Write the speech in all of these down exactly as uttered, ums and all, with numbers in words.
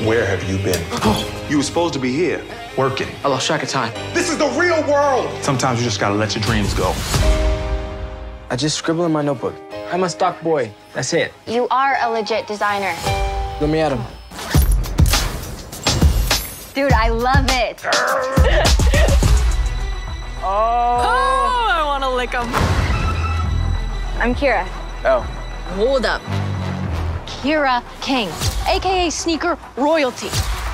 Where have you been? You were supposed to be here. Working. I lost track of time. This is the real world! Sometimes you just gotta let your dreams go. I just scribble in my notebook. I'm a stock boy. That's it. You are a legit designer. Let me at him. Dude, I love it. Oh, I want to lick him. I'm Kira. Oh. Hold up. Kira King, A K A Sneaker Royalty.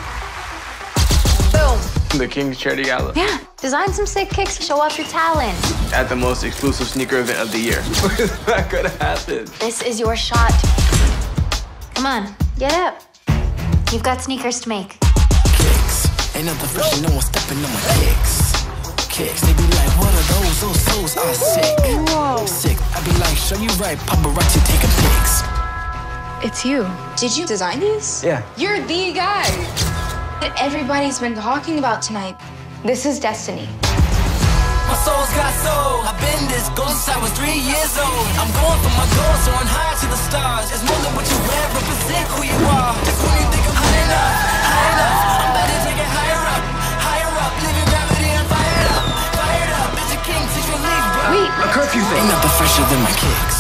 Boom. The King's Charity Gala. Yeah, design some sick kicks to show off your talent. At the most exclusive sneaker event of the year. Is that gonna happen? This is your shot. Come on, get up. You've got sneakers to make. Kicks. Ain't nothing fresh, no one stepping on my kicks. Kicks, they be like, what are those? Those toes are sick. Whoa. Sick. I be like, show you right, paparazzi taking pics. It's you. Did you design these? Yeah. You're the guy that everybody's been talking about tonight. This is destiny. My soul's got soul. I've been this gold since I was three years old. I'm going for my goals, soaring high to the stars. It's more than what you wear, represent who you are. Just when you think I'm high enough, high enough, I'm about to take it higher up, higher up. Living gravity and fired up, fired up. It's a king, teach your leave, bro. Wait, A curfew thing. Ain't nothing fresher than my kicks.